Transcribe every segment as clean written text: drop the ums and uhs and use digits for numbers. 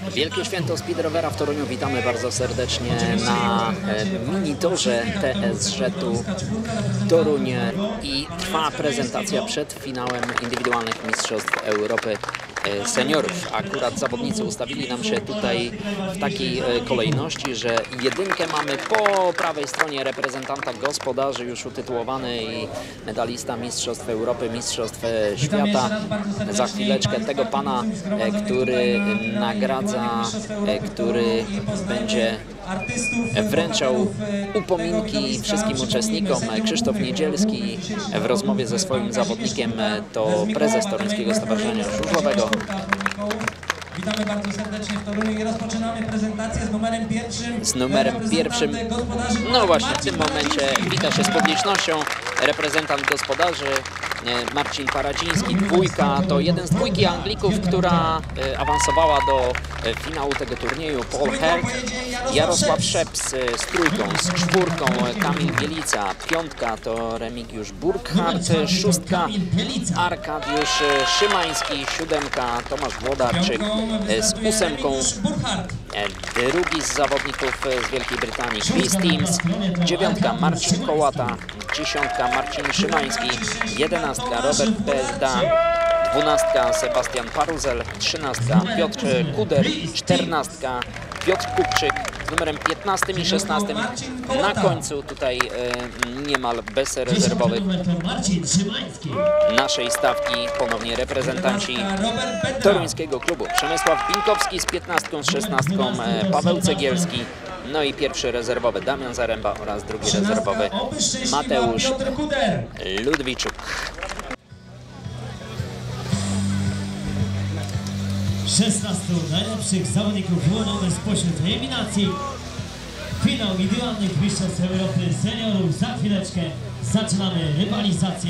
Wielkie Święto Speedrovera w Toruniu. Witamy bardzo serdecznie na minitorze TSŻ-u Toruń i trwa prezentacja przed finałem indywidualnych Mistrzostw Europy Seniorów. Akurat zawodnicy ustawili nam się tutaj w takiej kolejności, że jedynkę mamy po prawej stronie reprezentanta gospodarzy, już utytułowany i medalista Mistrzostw Europy, Mistrzostw Świata. Za chwileczkę tego pana, który nagradza, który będzie wręczał upominki wszystkim uczestnikom. Krzysztof Niedzielski w rozmowie ze swoim zawodnikiem to prezes Toruńskiego Stowarzyszenia Żużlowego. Witamy bardzo serdecznie w Toruniu i rozpoczynamy prezentację z numerem pierwszym. No właśnie, w tym momencie wita się z publicznością reprezentant gospodarzy Marcin Paradziński. Dwójka to jeden z dwójki Anglików, która awansowała do finału tego turnieju. Paul Herd, Jarosław Szeps z trójką, z czwórką Kamil Bielica, piątka to Remigiusz Burkhardt, szóstka Arkadiusz Szymański, siódemka Tomasz Włodarczyk z ósemką. Drugi z zawodników z Wielkiej Brytanii Chris Teams, dziewiątka Marcin Kołata, dziesiątka Marcin Szymański, jedenastka Robert Bezda, dwunastka Sebastian Paruzel, trzynastka Piotr Kuder, czternastka Piotr Kupczyk z numerem 15 i 16. Na końcu tutaj niemal bezrezerwowych naszej stawki ponownie reprezentanci toruńskiego klubu. Przemysław Binkowski z 15, z 16 Paweł Cegielski. No i pierwszy rezerwowy Damian Zaręba oraz drugi rezerwowy Mateusz Ludwiczuk. 16 najlepszych zawodników wyłonionych spośród eliminacji. Finał indywidualnych Mistrzostw Europy Seniorów. Za chwileczkę zaczynamy rywalizację.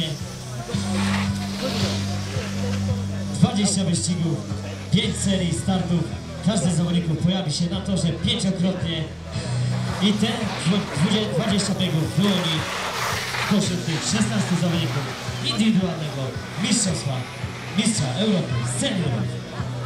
20 wyścigów, 5 serii startów. Każdy z zawodników pojawi się na torze 5-krotnie i te 20 biegów wyłoni spośród tych 16 zawodników indywidualnego Mistrza Europy Seniorów.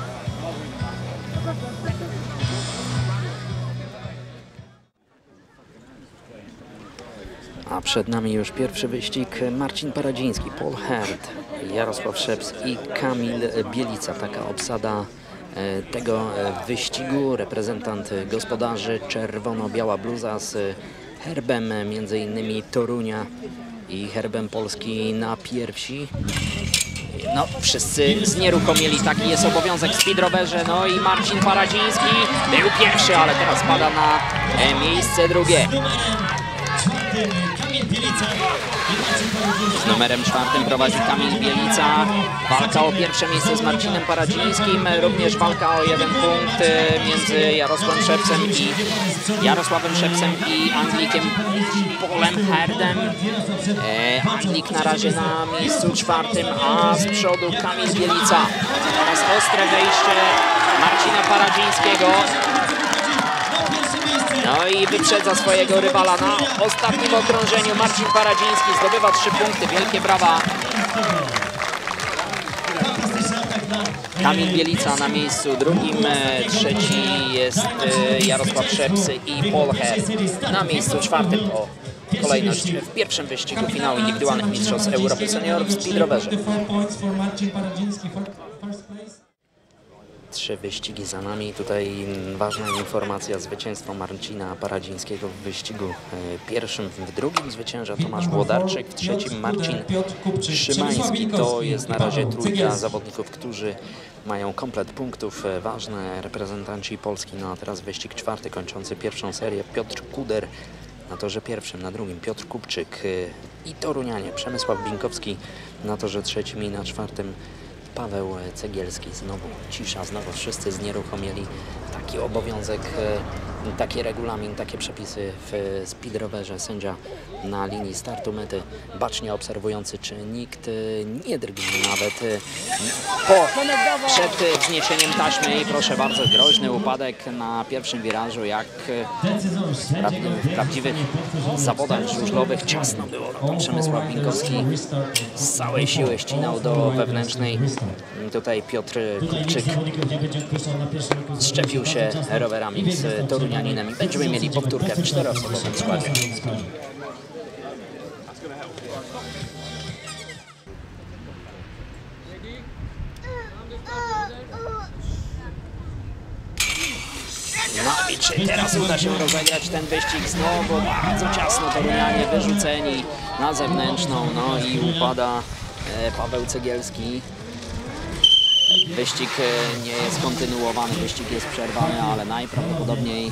A przed nami już pierwszy wyścig. Marcin Paradziński, Paul Herd, Jarosław Szeps i Kamil Bielica. Taka obsada tego wyścigu. Reprezentant gospodarzy, czerwono-biała bluza z herbem między innymi Torunia i herbem Polski na piersi. No, wszyscy znieruchomieli, taki jest obowiązek w speedrowerze. No i Marcin Paradziński był pierwszy, ale teraz pada na miejsce drugie. Z numerem 4 prowadzi Kamil Bielica. Walka o pierwsze miejsce z Marcinem Paradzińskim. Również walka o jeden punkt między Jarosławem Szepsem i Anglikiem Paulem Herdem. Anglik na razie na miejscu 4, a z przodu Kamil Bielica. Teraz ostre wejście Marcina Paradzińskiego. No i wyprzedza swojego rywala na ostatnim okrążeniu. Marcin Paradziński zdobywa 3 punkty. Wielkie brawa. Kamil Bielica na miejscu drugim. Trzeci jest Jarosław Szeps i Paul Herd na miejscu 4. To kolejność w pierwszym wyścigu finału indywidualnych Mistrzostw Europy Seniorów w speedrowerze. 3 wyścigi za nami. Tutaj ważna informacja: zwycięstwo Marcina Paradzińskiego w wyścigu pierwszym, w drugim zwycięża Tomasz Włodarczyk, w trzecim Marcin Szymański. To jest na razie trójka zawodników, którzy mają komplet punktów. Ważne reprezentanci Polski. No a teraz wyścig 4 kończący pierwszą serię. Piotr Kuder na torze pierwszym, na drugim Piotr Kupczyk i Torunianie Przemysław Binkowski na torze trzecim i na 4 Paweł Cegielski. Znowu cisza, znowu wszyscy znieruchomieli. Taki obowiązek taki regulamin, takie przepisy w speedrowerze. Sędzia na linii startu mety, bacznie obserwujący, czy nikt nie drgnie nawet przed wzniesieniem taśmy. I proszę bardzo, groźny upadek na pierwszym wirażu, jak w prawdziwych zawodach żużlowych. Ciasno było. Przemysław Binkowski z całej siły ścinał do wewnętrznej. Tutaj Piotr Kupczyk szczepił się rowerami z torunianinem. Będziemy mieli powtórkę w 4-osobowym składzie. No i czy teraz uda się rozegrać ten wyścig? Znowu bardzo ciasno torunianie wyrzuceni na zewnętrzną. No i upada Paweł Cegielski. Wyścig nie jest kontynuowany, wyścig jest przerwany, ale najprawdopodobniej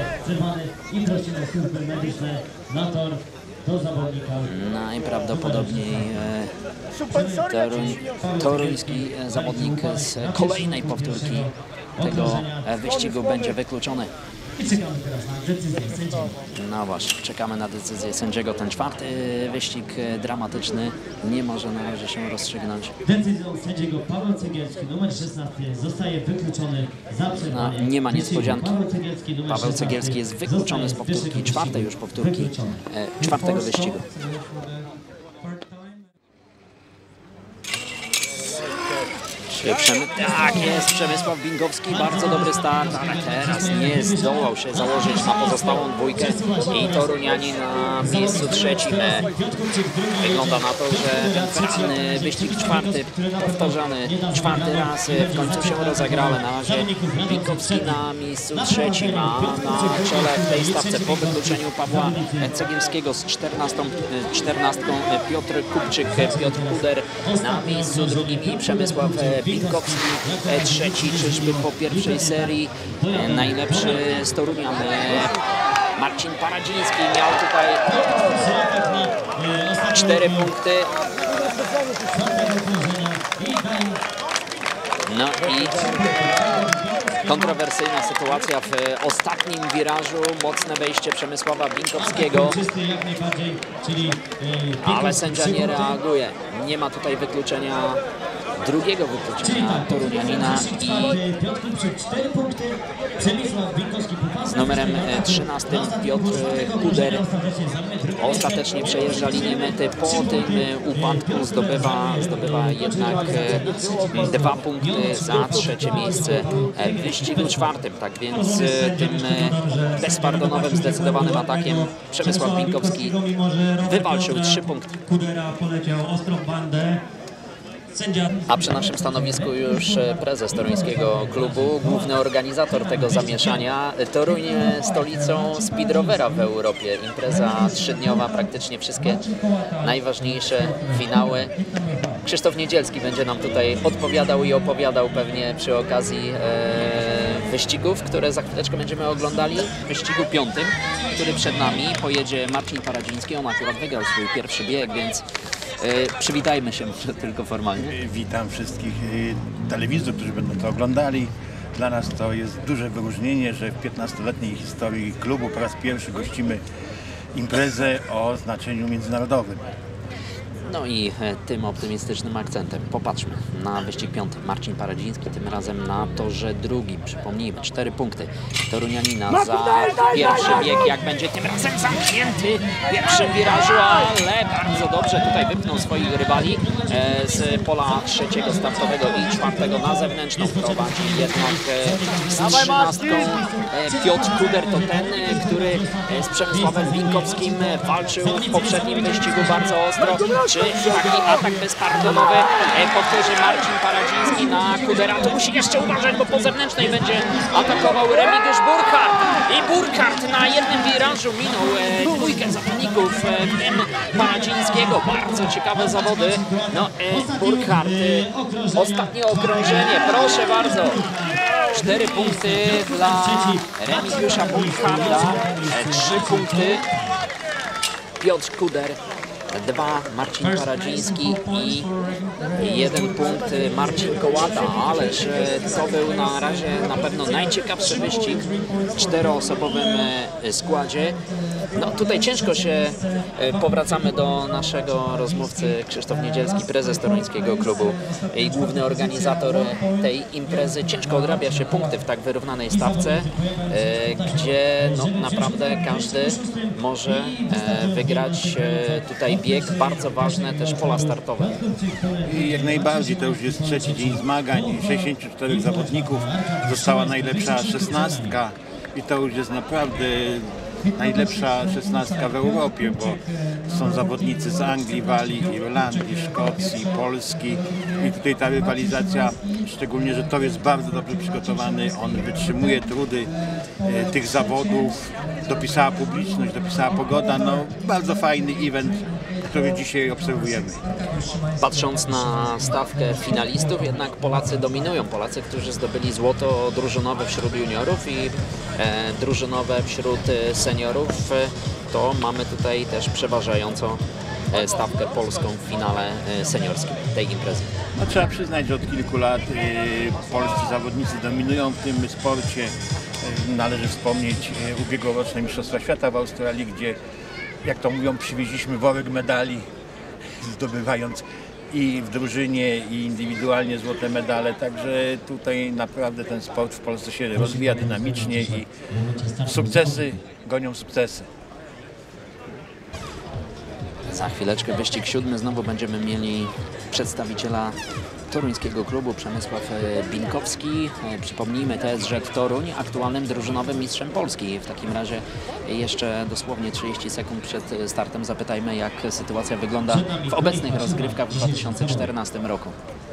toruński zawodnik z kolejnej powtórki tego wyścigu będzie wykluczony. I czekamy teraz na decyzję sędziego. No właśnie, czekamy na decyzję sędziego. Ten czwarty wyścig dramatyczny nie może na razie się rozstrzygnąć. Decyzją sędziego Paweł Cegielski, numer 16, zostaje wykluczony za przerwanie. No, nie ma niespodzianki. Paweł 16 Cegielski jest wykluczony z powtórki, czwartej już powtórki czwartego wyścigu. Tak jest, Przemysław Binkowski, bardzo dobry start, ale teraz nie zdołał się założyć na pozostałą dwójkę i torunianin na miejscu trzecim. Wygląda na to, że ten wyścig czwarty, powtarzany czwarty raz w końcu się rozegra, ale na razie Binkowski na miejscu trzecim, a na czele w tej stawce po wykluczeniu Pawła Cegielskiego z 14 Piotr Kupczyk, Piotr Kuder na miejscu drugim i Przemysław Binkowski trzeci. Czyżby po pierwszej serii najlepszy z Torunian Marcin Paradziński miał tutaj 4 punkty. No i kontrowersyjna sytuacja w ostatnim wirażu, mocne wejście Przemysława Binkowskiego, ale sędzia nie reaguje. Nie ma tutaj wykluczenia, drugiego wykluczenia torunianina i z numerem 13 Piotr Kuder ostatecznie przejeżdża linię mety. Po tym upadku zdobywa jednak 2 punkty za trzecie miejsce w wyścigu czwartym. Tak więc tym bezpardonowym, zdecydowanym atakiem Przemysław Binkowski wywalczył 3 punkty. Kudera poleciał ostrą bandę. A przy naszym stanowisku już prezes toruńskiego klubu, główny organizator tego zamieszania. Toruń stolicą speedrovera w Europie. Impreza 3-dniowa, praktycznie wszystkie najważniejsze finały. Krzysztof Niedzielski będzie nam tutaj odpowiadał i opowiadał pewnie przy okazji wyścigów, które za chwileczkę będziemy oglądali. W wyścigu 5, który przed nami, pojedzie Marcin Paradziński. On akurat wygrał swój pierwszy bieg, więc przywitajmy się może tylko formalnie. Witam wszystkich telewizorów, którzy będą to oglądali. Dla nas to jest duże wyróżnienie, że w 15-letniej historii klubu po raz pierwszy gościmy imprezę o znaczeniu międzynarodowym. No i tym optymistycznym akcentem popatrzmy na wyścig 5. Marcin Paradziński, tym razem na torze drugim. Przypomnijmy, 4 punkty Torunianina za pierwszy bieg. Jak będzie tym razem zamknięty w pierwszym wirażu, ale bardzo dobrze tutaj wypchnął swoich rywali z pola trzeciego startowego i czwartego na zewnętrzną. Prowadzi jednak z 13 Piotr Kuder, to ten, który z Przemysławem Binkowskim walczył w poprzednim wyścigu bardzo ostro. Czy taki atak bezpardonowy powtórzy Marcin Paradziński na Kudera? To musi jeszcze uważać, bo po zewnętrznej będzie atakował Remigiusz Burkhardt. I Burkhardt na jednym wirażu minął dwójkę zawodników, w tym Paradzińskiego. Bardzo ciekawe zawody. No, Burkhardt, ostatnie okrążenie, proszę bardzo. 4 punkty dla Remigiusza Burkhardta, 3 punkty Piotr Kuder. 2 Marcin Paradziński i 1 punkt Marcin Kołata, ależ to był na razie na pewno najciekawszy wyścig w 4-osobowym składzie. No tutaj ciężko się, powracamy do naszego rozmówcy, Krzysztof Niedzielski, prezes toruńskiego klubu i główny organizator tej imprezy. Ciężko odrabia się punkty w tak wyrównanej stawce, gdzie no, naprawdę każdy może wygrać tutaj bieg, bardzo ważne też pola startowe. I jak najbardziej, to już jest trzeci dzień zmagań, 64 zawodników, została najlepsza 16 i to już jest naprawdę najlepsza 16 w Europie, bo są zawodnicy z Anglii, Walii, Irlandii, Szkocji, Polski i tutaj ta rywalizacja, szczególnie, że tor jest bardzo dobrze przygotowany, on wytrzymuje trudy tych zawodów, dopisała publiczność, dopisała pogoda, no bardzo fajny event, który dzisiaj obserwujemy. Patrząc na stawkę finalistów, jednak Polacy dominują. Polacy, którzy zdobyli złoto drużynowe wśród juniorów i drużynowe wśród seniorów, to mamy tutaj też przeważającą stawkę polską w finale seniorskim tej imprezy. No, trzeba przyznać, że od kilku lat polscy zawodnicy dominują w tym sporcie. Należy wspomnieć ubiegłoroczne Mistrzostwa Świata w Australii, gdzie, jak to mówią, przywieźliśmy worek medali, zdobywając i w drużynie, i indywidualnie złote medale. Także tutaj naprawdę ten sport w Polsce się rozwija dynamicznie i sukcesy gonią sukcesy. Za chwileczkę wyścig 7. Znowu będziemy mieli przedstawiciela toruńskiego klubu, Przemysław Binkowski. Przypomnijmy, TSŻ Toruń, aktualnym drużynowym mistrzem Polski. W takim razie jeszcze dosłownie 30 sekund przed startem zapytajmy, jak sytuacja wygląda w obecnych rozgrywkach w 2014 roku.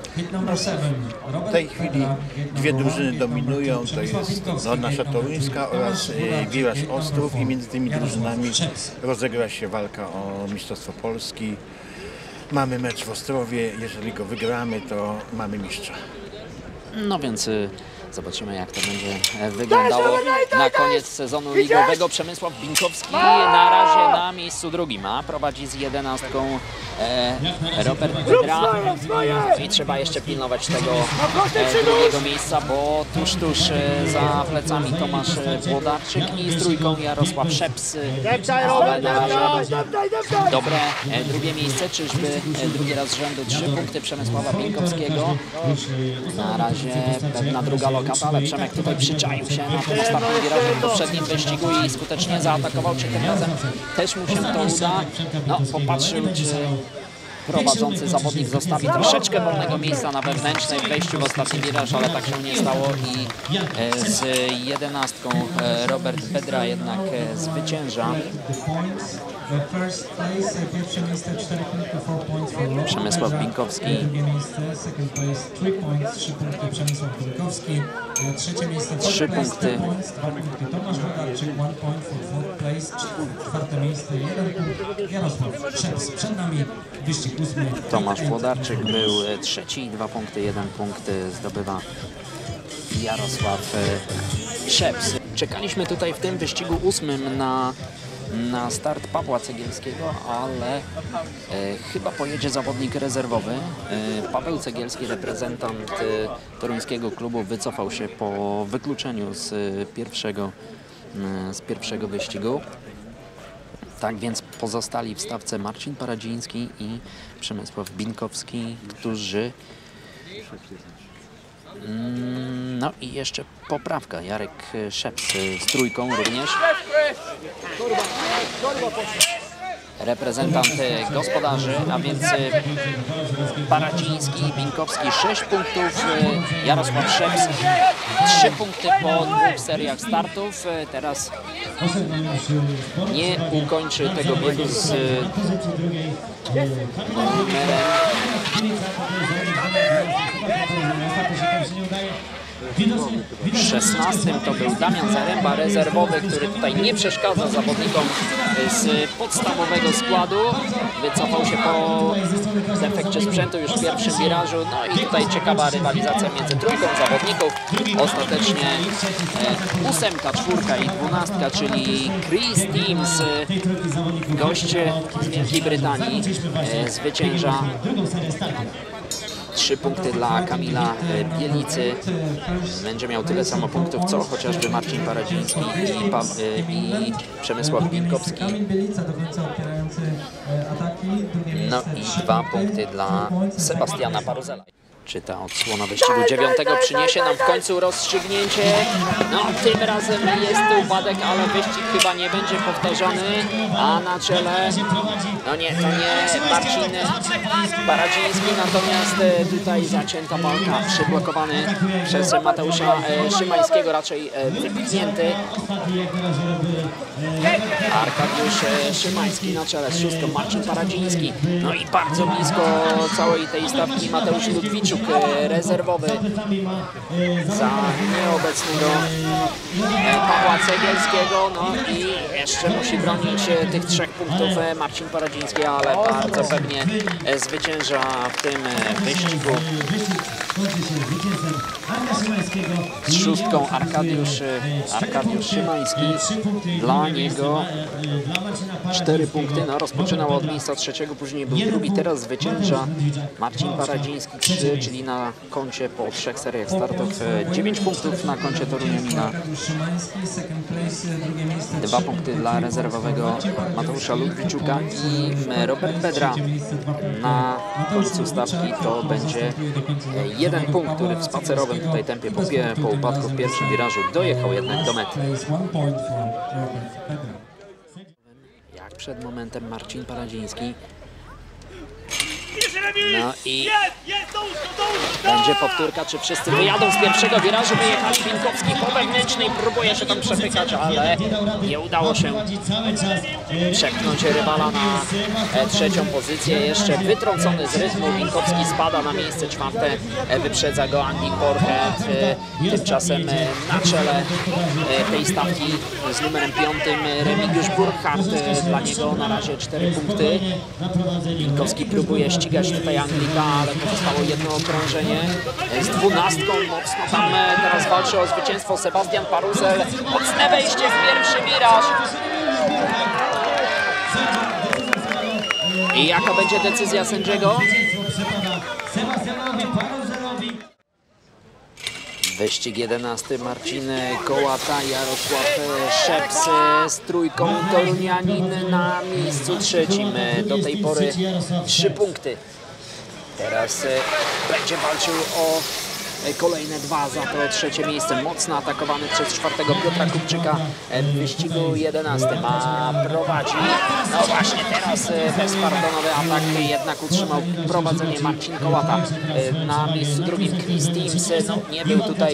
W tej chwili dwie drużyny dominują, to jest nasza toruńska oraz Wiraż Ostrów i między tymi drużynami rozegra się walka o Mistrzostwo Polski. Mamy mecz w Ostrowie, jeżeli go wygramy, to mamy mistrza. No więc zobaczymy, jak to będzie wyglądało na koniec sezonu ligowego. Przemysław Binkowski na razie na miejscu drugim, a prowadzi z 11 Robert Bedra. I trzeba jeszcze pilnować tego drugiego miejsca, bo tuż za plecami Tomasz Włodarczyk i z trójką Jarosław Szeps. Ale na razie dobre drugie miejsce, czyżby drugi raz z rzędu 3 punkty Przemysława Binkowskiego. Na razie pewna druga lokata, ale Przemek tutaj przyczaił się na tym ostatnim wirażu w poprzednim wyścigu i skutecznie zaatakował. Czy tym razem też mu się to uda? No, popatrzył, czy prowadzący zawodnik zostawi troszeczkę wolnego miejsca na wewnętrznej wejściu w ostatni wiraż, ale tak się nie stało i z 11 Robert Bedra jednak zwycięża. Przemysław Binkowski. Trzecie miejsce 3 punkty. 2 punkty Tomasz Włodarczyk, 1 point for fourth place. Czwarte miejsce 1 punkt Jarosław Szeps. Przed nami wyścig 8. Tomasz Włodarczyk był trzeci, 2 punkty, 1 punkt zdobywa Jarosław Szeps. Czekaliśmy tutaj w tym wyścigu 8 na start Pawła Cegielskiego, ale chyba pojedzie zawodnik rezerwowy. Paweł Cegielski, reprezentant toruńskiego klubu, wycofał się po wykluczeniu z pierwszego wyścigu. Tak więc pozostali w stawce Marcin Paradziński i Przemysław Binkowski, którzy... No i jeszcze poprawka, Jarek Szeps z trójką również. Reprezentant gospodarzy, a więc Paradziński i Binkowski 6 punktów, Jarosław Szeps 3 punkty po 2 seriach startów. Teraz nie ukończy tego biegu z numerem Widocznie 16 to był Damian Zaręba, rezerwowy, który tutaj nie przeszkadza zawodnikom z podstawowego składu. Wycofał się po defekcie sprzętu już w pierwszym wirażu. No i tutaj ciekawa rywalizacja między trójką zawodników. Ostatecznie 8, 4 i 12, czyli Chris Teams, gość z Wielkiej Brytanii, zwycięża. 3 punkty dla Kamila Bielicy. Będzie miał tyle samo punktów, co chociażby Marcin Paradziński i Przemysław Binkowski. Kamil Bielica do końca otwierający ataki. No i 2 punkty dla Sebastiana Paruzela. Czy ta odsłona wyścigu 9 przyniesie nam w końcu rozstrzygnięcie? No, tym razem jest to upadek, ale wyścig chyba nie będzie powtarzany. A na czele, no nie, to nie Marcin Paradziński, natomiast tutaj zacięta walka, przyblokowany przez Mateusza Szymańskiego, raczej wypchnięty. Arkadiusz Szymański na czele z 6, Marcin Paradziński. No i bardzo blisko całej tej stawki Mateusz Ludwiczuk, rezerwowy za nieobecnego Pawła Cegielskiego. No i jeszcze musi bronić tych 3 punktów Marcin Paradziński, ale bardzo pewnie zwycięża w tym wyścigu. Z 6 Arkadiusz Szymański. Dla niego 4 punkty. No, rozpoczynał od miejsca 3, później był drugi. Teraz zwycięża Marcin Paradziński 3, czyli na koncie po 3 seriach startów 9 punktów na koncie Torunianina. 2 punkty dla rezerwowego Mateusza Ludwiczuka i Robert Bedra. Na końcu stawki to będzie 1 punkt, który w spacerowym tutaj tempie po upadku w pierwszym wirażu dojechał jednak do mety. Jak przed momentem Marcin Paradziński. No i będzie powtórka, czy wszyscy wyjadą z pierwszego wirażu. Wyjechali Binkowski po wewnętrznej, próbuje się tam przepychać, ale nie udało się przepchnąć rywala na 3. pozycję. Jeszcze wytrącony z rytmu, Binkowski spada na miejsce 4, wyprzedza go Andy Borchet. Tymczasem na czele tej stawki z numerem 5 Remigiusz Burkhardt. Dla niego na razie 4 punkty. Binkowski próbuje ścigać tutaj Anglika, ale pozostało jedno okrążenie. Z 12 mocno tam teraz walczy o zwycięstwo Sebastian Paruzel. Mocne wejście w pierwszy wiraż. I jaka będzie decyzja sędziego? Wyścig 11, Marcin Kołata, Jarosław Szeps z trójką, Torunianin na miejscu 3. Do tej pory 3 punkty. Teraz będzie walczył o kolejne 2 za to 3. miejsce. Mocno atakowany przez 4. Piotra Kupczyka w wyścigu 11. Ma prowadzi. No właśnie teraz bezpardonowy atak, jednak utrzymał prowadzenie Marcin Kołata na miejscu 2. Chris Teams. No, nie był tutaj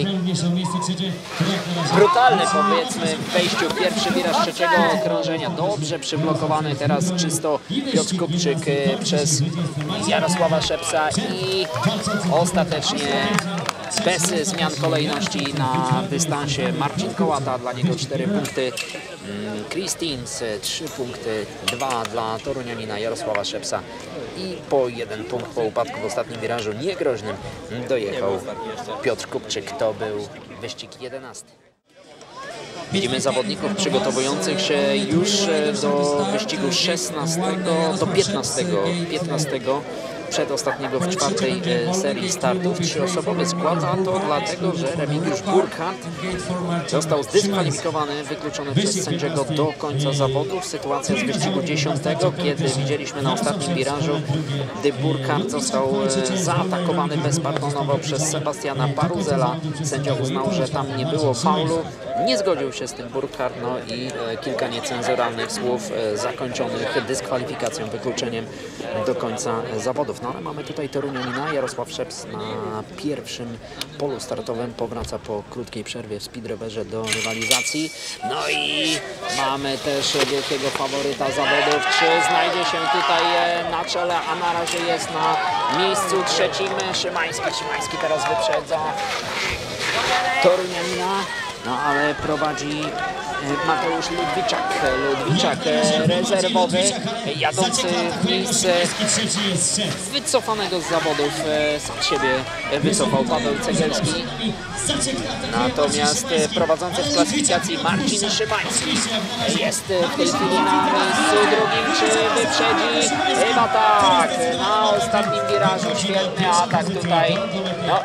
brutalny, powiedzmy, w wejściu w pierwszy wiraż 3. okrążenia. Dobrze przyblokowany teraz czysto Piotr Kupczyk przez Jarosława Szepsa i ostatecznie bez zmian kolejności na dystansie Marcin Kołata, dla niego 4 punkty. Chris Teams 3 punkty, 2 dla Torunianina Jarosława Szepsa i po 1 punkt po upadku w ostatnim wirażu niegroźnym dojechał Piotr Kupczyk. To był wyścig 11. Widzimy zawodników przygotowujących się już do wyścigu 16, do 15. Przedostatniego w 4. serii startów. 3-osobowy skład, a to dlatego, że Remigiusz Burkhardt został zdyskwalifikowany, wykluczony przez sędziego do końca zawodów. Sytuacja z wyścigu 10, kiedy widzieliśmy na ostatnim wirażu, gdy Burkhardt został zaatakowany bezpardonowo przez Sebastiana Paruzela. Sędzia uznał, że tam nie było faulu. Nie zgodził się z tym Burkhardt, no i kilka niecenzuralnych słów zakończonych dyskwalifikacją, wykluczeniem do końca zawodów. No ale mamy tutaj Torunianina. Jarosław Szeps na pierwszym polu startowym powraca po krótkiej przerwie w speedrowerze do rywalizacji. No i mamy też wielkiego faworyta zawodów. Czy znajdzie się tutaj na czele, a na razie jest na miejscu 3. Szymański. Szymański teraz wyprzedza Torunianina, no ale prowadzi Mateusz Ludwiczak. Ludwiczak rezerwowy, jadący w miejsce wycofanego z zawodów. Sam siebie wycofał Paweł Cegielski. Natomiast prowadzący w klasyfikacji Marcin Szymański jest w tej chwili na miejscu drugim. Czy wyprzedzi? Chyba tak. Na ostatnim wirażu świetny atak tutaj. No.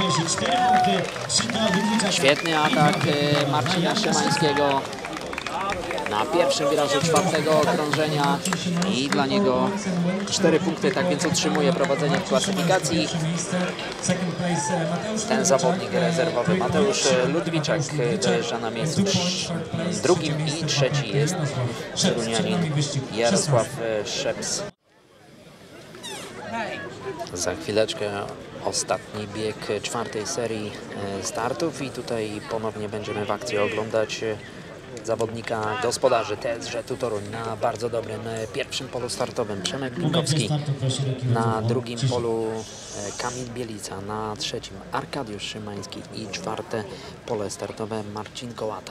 Świetny atak Marcina Szymańskiego na pierwszym wirażu czwartego okrążenia i dla niego 4 punkty, tak więc utrzymuje prowadzenie w klasyfikacji. Ten zawodnik rezerwowy Mateusz Ludwiczak dojeżdża na miejscu drugim i trzeci jest Torunianin Jarosław Szeps. Za chwileczkę ostatni bieg czwartej serii startów i tutaj ponownie będziemy w akcji oglądać zawodnika gospodarzy TSŻ Toruń na bardzo dobrym pierwszym polu startowym Przemek Binkowski, na drugim polu Kamil Bielica, na trzecim Arkadiusz Szymański i czwarte pole startowe Marcin Kołata.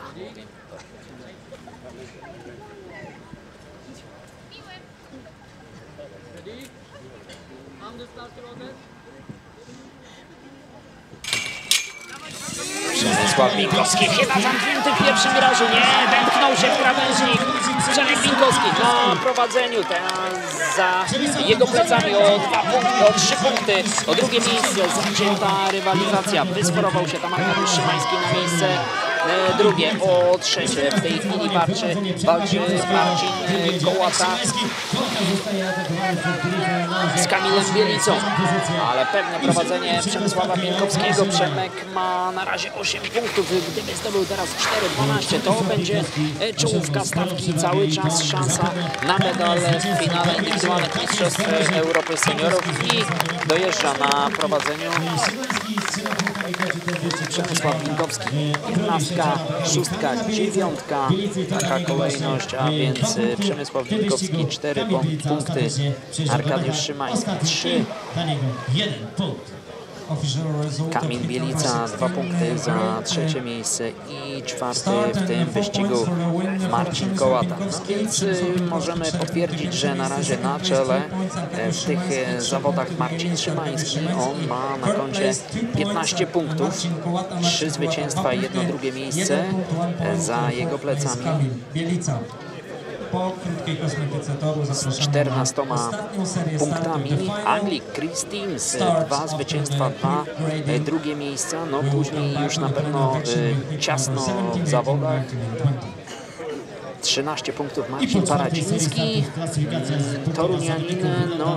Przemysław Binkowski chyba zamknięty w pierwszym wirażu, nie, wepchnął się w krawężnik. Przemek Binkowski na prowadzeniu, teraz za jego plecami o 3 punkty, o drugie miejsce zacięta rywalizacja, wysporował się tam Arkadiusz Szymański na miejsce drugie, o trzecie w tej chwili walczy Marcin Kołata z Kamilem Bielicą, ale pewne prowadzenie Przemysława Binkowskiego. Przemek ma na razie 8 punktów, gdyby zdobył teraz 4-12, to będzie czołówka stawki, cały czas szansa na medal w finale indywidualnych mistrzostw Europy seniorów i dojeżdża na prowadzeniu Przemysław Binkowski. 11, 6, 9, taka kolejność, a więc Przemysław Binkowski 4 punkty, Arkadiusz Szymański 3, Kamil Bielica 2 punkty za trzecie miejsce i czwarty w tym wyścigu Marcin Kołata. Więc możemy potwierdzić, że na razie na czele w tych zawodach Marcin Szymański. On ma na koncie 15 punktów, 3 zwycięstwa i 1 drugie miejsce za jego plecami. Po krótkiej kosmetyce toru z 14 punktami Anglik Chris Teams, 2 zwycięstwa, 2 drugie miejsca, no później już na pewno ciasno w zawodach. 13 punktów Marcin Paradziński, Torunianin, no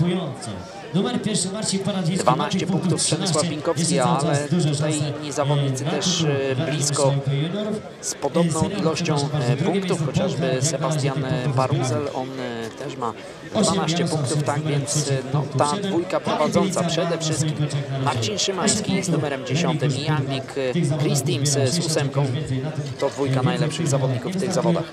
i 12 punktów Przemysław Binkowski, ale tutaj inni zawodnicy też blisko z podobną ilością punktów, chociażby Sebastian Baruzel, on też ma 12 punktów, tak więc no, ta dwójka prowadząca przede wszystkim Marcin Szymański z numerem 10 i Anglik Chris Teams z 8, to dwójka najlepszych zawodników w tych zawodach.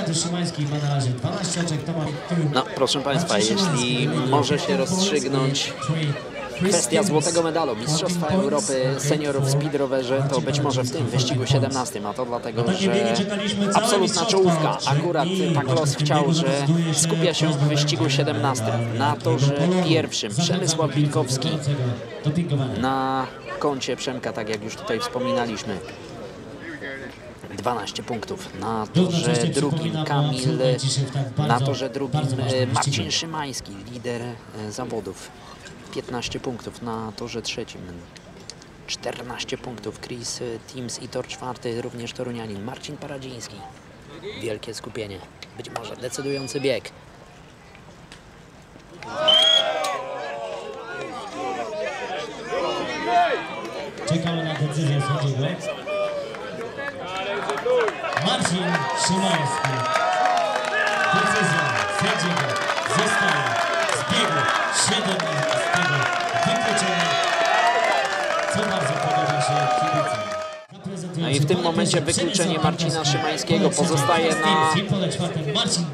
No proszę Państwa, jeśli może się rozstrzygnąć kwestia złotego medalu Mistrzostwa Europy Seniorów w speedrowerze, to być może w tym wyścigu 17, a to dlatego, że absolutna czołówka, akurat tak los chciał, że skupia się w wyścigu 17 na torze pierwszym Przemysław Binkowski, na koncie Przemka, tak jak już tutaj wspominaliśmy, 12 punktów, na torze drugim Kamil, na torze drugim Marcin Szymański, lider zawodów, 15 punktów, na torze trzecim 14 punktów Chris Teams i tor czwarty również Torunianin Marcin Paradziński. Wielkie skupienie, być może decydujący bieg. Czekamy na decyzję sędziego. Marcin Szymański. Decyzja sędziego zostaje z biegu 17 wykluczony, co bardzo podoba się kibicom. No i w tym momencie wykluczenie Marcina Szymańskiego, pozostaje na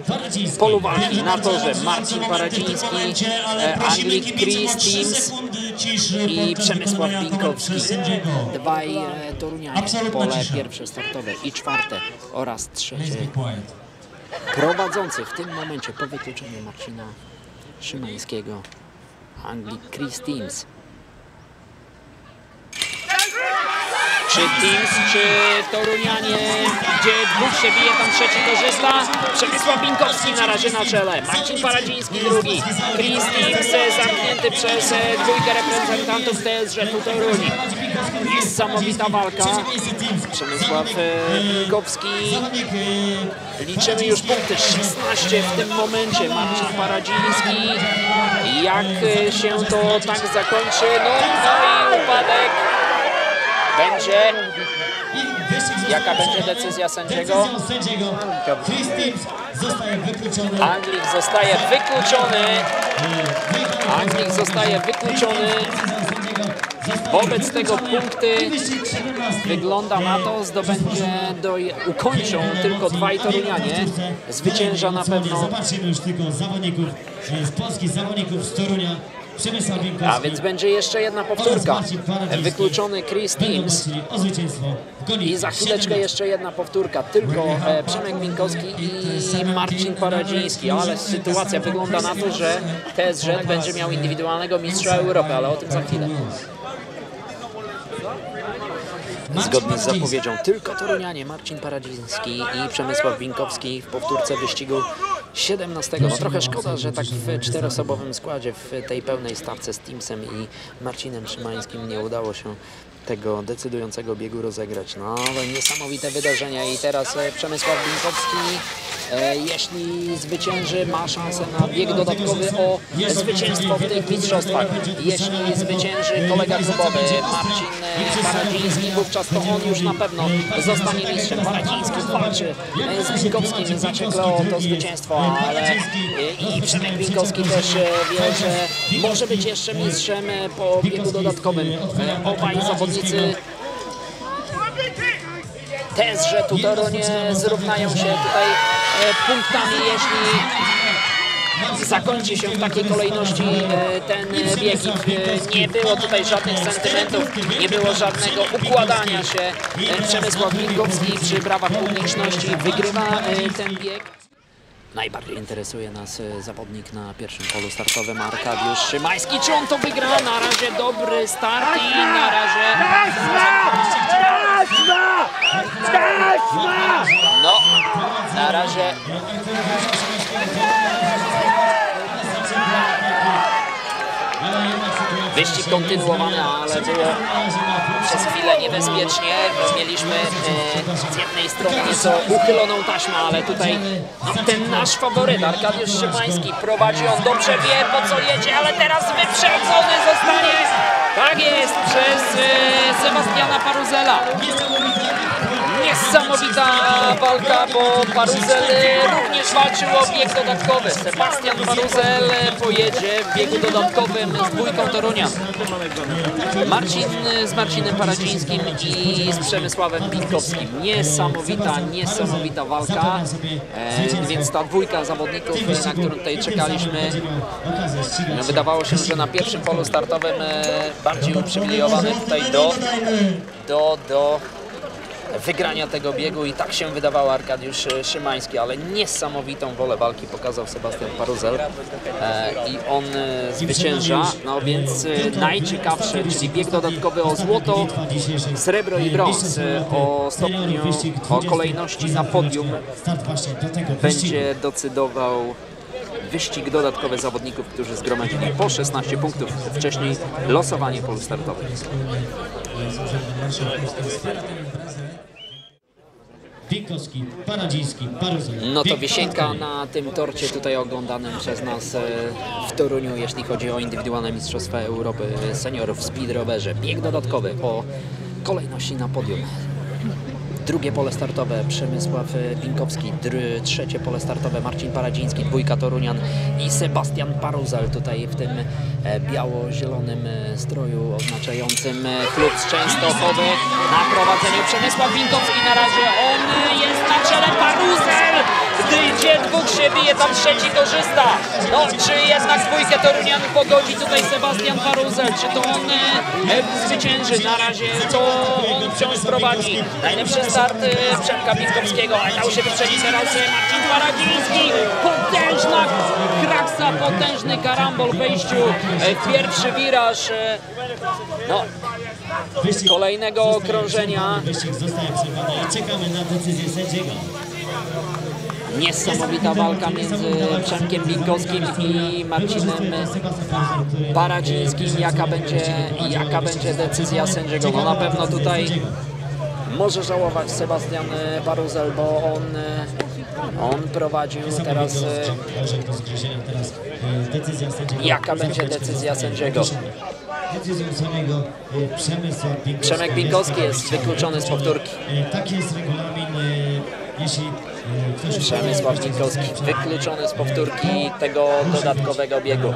polu walki na torze Marcin Paradziński, Anglik Chris Teams ciszy i podczas Przemysław wykonywania Binkowski. komand przez sędziego. Dwaj Torunianie, Absolutna pole cisza. pierwsze startowe i czwarte oraz Please trzecie. be quiet. Prowadzący w tym momencie po wykluczeniu Marcina Szymańskiego Anglik Chris Teams. Czy Teams, czy Torunianie, gdzie dwóch się bije, tam trzeci korzysta. Przemysław Binkowski na razie na czele, Marcin Paradziński drugi, Chris Teams zamknięty przez dwójkę reprezentantów TSŻ Toruni. Niesamowita walka. Przemysław Binkowski, liczymy już punkty, 16 w tym momencie. Marcin Paradziński, jak się to tak zakończy, no i upadek. Będzie. Jaka będzie decyzja sędziego? Chris Teams zostaje wykluczony. Anglik zostaje wykluczony. Anglik zostaje wykluczony. Wobec tego punkty wygląda na to, ukończą tylko dwaj Torunianie. Zwycięża na pewno. Zobaczymy już tylko zawodników z Polski, zawodników z Torunia. Przemysław Binkowski. A więc będzie jeszcze jedna powtórka. Wykluczony Chris Teams. O zwycięstwo w gonitwie. I za chwileczkę jeszcze jedna powtórka. Tylko Przemek Binkowski i Marcin Paradziński. Ale sytuacja wygląda na to, że TSŻ będzie miał indywidualnego mistrza Europy, ale o tym za chwilę. Zgodnie z zapowiedzią tylko Torunianie, Marcin Paradziński i Przemysław Binkowski w powtórce wyścigu 17. No trochę szkoda, że tak w czteroosobowym składzie w tej pełnej stawce z Teamsem i Marcinem Szymańskim nie udało się tego decydującego biegu rozegrać. No ale niesamowite wydarzenia i teraz Przemysław Binkowski, jeśli zwycięży, ma szansę na bieg dodatkowy o zwycięstwo w tych mistrzostwach. Jeśli zwycięży kolega klubowy Marcin Paradziński, wówczas to on już na pewno zostanie mistrzem. Paradziński walczy z Binkowskim zaciekle o to zwycięstwo, ale i Przemek Binkowski też wie, że może być jeszcze mistrzem po biegu dodatkowym. Obaj zawodnicy TSŻ Toruń zrównają się tutaj punktami, jeśli zakończy się w takiej kolejności ten bieg. Nie było tutaj żadnych sentymentów, nie było żadnego układania się. Przemysław Binkowski przy brawach publiczności wygrywa ten bieg. Najbardziej interesuje nas zawodnik na pierwszym polu startowym, Arkadiusz Szymański. Czy on to wygra? Na razie dobry start i na razie... No, na razie... Wyścig kontynuowany, ale było przez chwilę niebezpiecznie. Mieliśmy z jednej strony nieco uchyloną taśmę, ale tutaj ten nasz faworyt, Arkadiusz Szymański, prowadzi, on dobrze wie, po co jedzie, ale teraz wyprzedzony zostanie, tak jest, przez Sebastiana Paruzela. Niesamowita walka, bo Paruzel również walczył o bieg dodatkowy. Sebastian Paruzel pojedzie w biegu dodatkowym z dwójką Torunia. Marcin z Marcinem Paradzińskim i z Przemysławem Binkowskim. Niesamowita walka. Więc ta dwójka zawodników, na którą tutaj czekaliśmy, wydawało się, że na pierwszym polu startowym bardziej uprzywilejowany tutaj do wygrania tego biegu i tak się wydawało Arkadiusz Szymański, ale niesamowitą wolę walki pokazał Sebastian Paruzel i on zwycięża, no więc najciekawsze, czyli bieg dodatkowy o złoto, srebro i brąz, o stopniu, o kolejności na podium będzie decydował wyścig dodatkowy zawodników, którzy zgromadzili po 16 punktów, wcześniej losowanie pól startowych. Binkowski, Paradziński, Paruzel. No to wisienka na tym torcie tutaj oglądanym przez nas w Toruniu, jeśli chodzi o indywidualne mistrzostwa Europy seniorów w speed rowerze. Bieg dodatkowy o kolejności na podium. Drugie pole startowe Przemysław Binkowski, trzecie pole startowe Marcin Paradziński, dwójka Torunian i Sebastian Paruzel tutaj w tym biało-zielonym stroju oznaczającym klub z Częstochowy. Na prowadzeniu Przemysław Binkowski, na razie on jest na czele, Paruzel gdzie dwóch się bije, tam trzeci korzysta. No, czy jednak dwójkę Torunianów pogodzi tutaj Sebastian Paruzel? Czy to on zwycięży? Na razie to on wciąż prowadzi. Najlepszy start Przemka Binkowskiego, ale dał się wyprzedzić teraz Marcin Paradziński. Potężna kraksa, potężny karambol w wejściu w pierwszy wiraż. No, kolejnego okrążenia. Wyścig zostaje przerwany i czekamy na decyzję sędziego. Niesamowita walka między Przemkiem Binkowskim i Marcinem Paradzińskim. Jaka będzie decyzja sędziego? No na pewno tutaj może żałować Sebastian Paruzel, bo on prowadził teraz. Jaka będzie decyzja sędziego? Przemek Binkowski jest wykluczony z powtórki. Tak jest regulamin, jeśli Przemysław Binkowski wykluczony z powtórki tego dodatkowego biegu.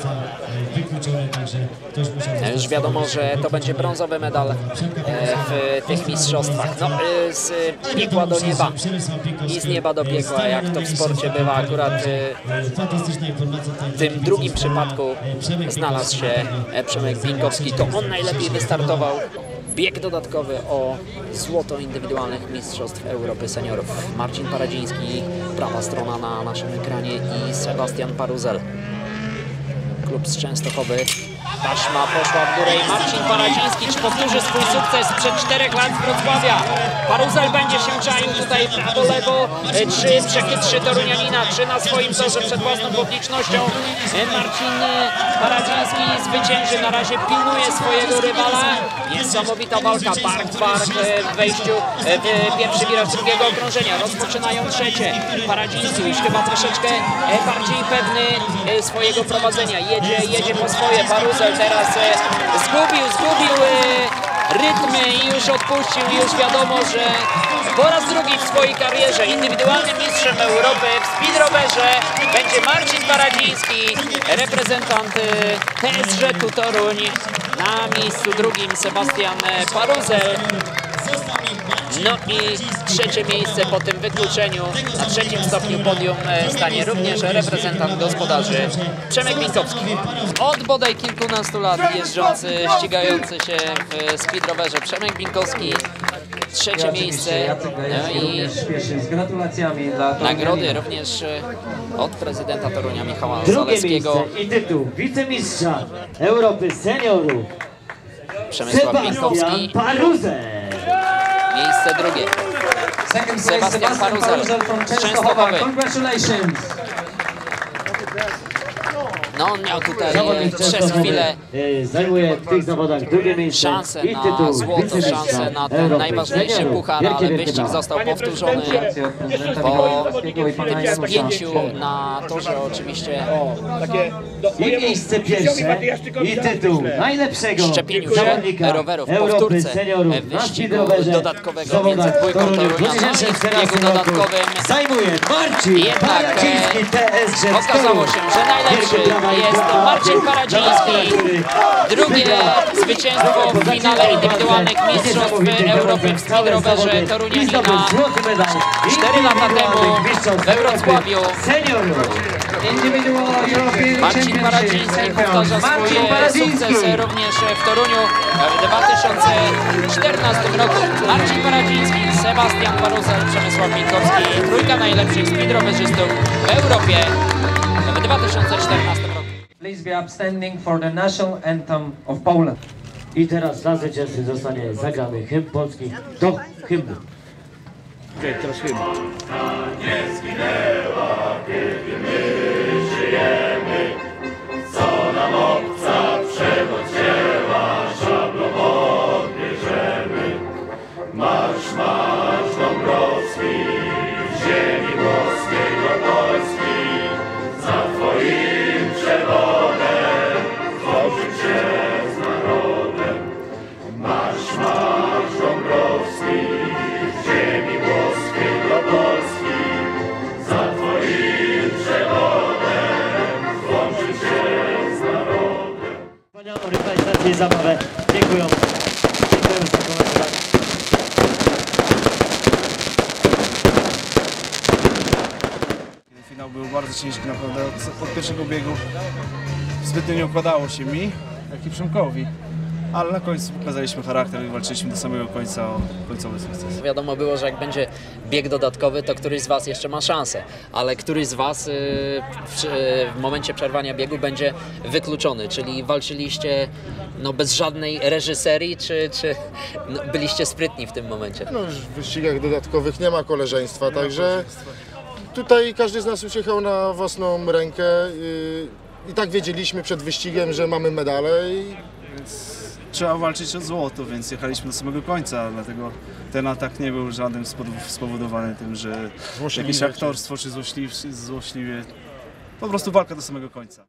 Już wiadomo, że to będzie brązowy medal w tych mistrzostwach. No, z piekła do nieba i z nieba do piekła, jak to w sporcie bywa. Akurat w tym drugim przypadku znalazł się Przemek Binkowski. To on najlepiej wystartował. Bieg dodatkowy o złoto indywidualnych mistrzostw Europy seniorów. Marcin Paradziński, prawa strona na naszym ekranie i Sebastian Paruzel. Klub z Częstochowy. Taśma poszła w górę i Marcin Paradziński, czy powtórzy swój sukces sprzed 4 lat z Wrocławia? Paruzel będzie się czaił tutaj prawo, lewo, czy przechytrzy Torunianina, czy na swoim torze przed własną publicznością. Marcin Paradziński zwycięży, na razie pilnuje swojego rywala. Niesamowita walka, bark w wejściu w pierwszy wiraż drugiego okrążenia. Rozpoczynają trzecie. Paradziński już chyba troszeczkę bardziej pewny swojego prowadzenia. Jedzie po swoje. Paruzel teraz zgubił rytmy i już odpuścił. Już wiadomo, że po raz drugi w swojej karierze indywidualnym mistrzem Europy w speedrowerze będzie Marcin Paradziński, reprezentant TSŻ Toruń. Na miejscu drugim Sebastian Paruzel. No i trzecie miejsce po tym wykluczeniu. Na trzecim stopniu podium stanie również reprezentant gospodarzy Przemek Binkowski. Od bodaj kilkunastu lat jeżdżący, ścigający się w speedrowerze Przemek Binkowski. Trzecie miejsce i z gratulacjami dla nagrody również od prezydenta Torunia Michała Drugie Zalewskiego. miejsce i tytuł wicemistrza Europy seniorów Przemysław Binkowski. Paruzel. Miejsce drugie. Sebastian Paruzel z Częstochowy. Congratulations! No on miał tutaj Zawodnik przez Częstochowy, chwilę zajmuje w tych zawodach drugie miejsce szansę i na tytuł złoto, wicemistrza szansę na ten Europy najważniejszy seniorów. puchar, Wielkie, ale wielkie wyścig brawa. został powtórzony po tym spięciu na torze oczywiście. I miejsce pierwsze i tytuł najlepszego Szczepieniu się zawodnika rowerów w Europy powtórce seniorów w na wyścigu speedrowerze dodatkowego między dwójką Torunia, no i w biegu dodatkowym zajmuje Marcin jednak Paradziński, TSŻ okazało się, że najlepszy jest Marcin Paradziński. Drugie zwycięstwo w finale indywidualnych mistrzostw Europy w speedrowerze Torunianina 4 lata temu we Wrocławiu. Marcin Paradziński powtarza swój sukces również w Toruniu w 2014 roku. Marcin Paradziński, Sebastian Paruzel, Przemysław Binkowski, trójka najlepszych speedrowerzystów w Europie w 2014 roku. Please be upstanding for the national anthem of Poland. I teraz dla zwycięzcy zostanie zagrany hymn polski do hymnu. Za twoim finał był bardzo ciężki naprawdę. Od pierwszego biegu zbytnio nie układało się mi, jak i Przemkowi. Ale na końcu pokazaliśmy charakter i walczyliśmy do samego końca o końcowy sukces. Wiadomo było, że jak będzie bieg dodatkowy, to któryś z Was jeszcze ma szansę, ale któryś z Was w momencie przerwania biegu będzie wykluczony, czyli walczyliście bez żadnej reżyserii, czy byliście sprytni w tym momencie? No już w wyścigach dodatkowych nie ma koleżeństwa, także tutaj każdy z nas uciekał na własną rękę i tak wiedzieliśmy przed wyścigiem, że mamy medale. Trzeba walczyć o złoto, więc jechaliśmy do samego końca, dlatego ten atak nie był żadnym spowodowany tym, że jakieś aktorstwo czy złośliwie. Po prostu walka do samego końca.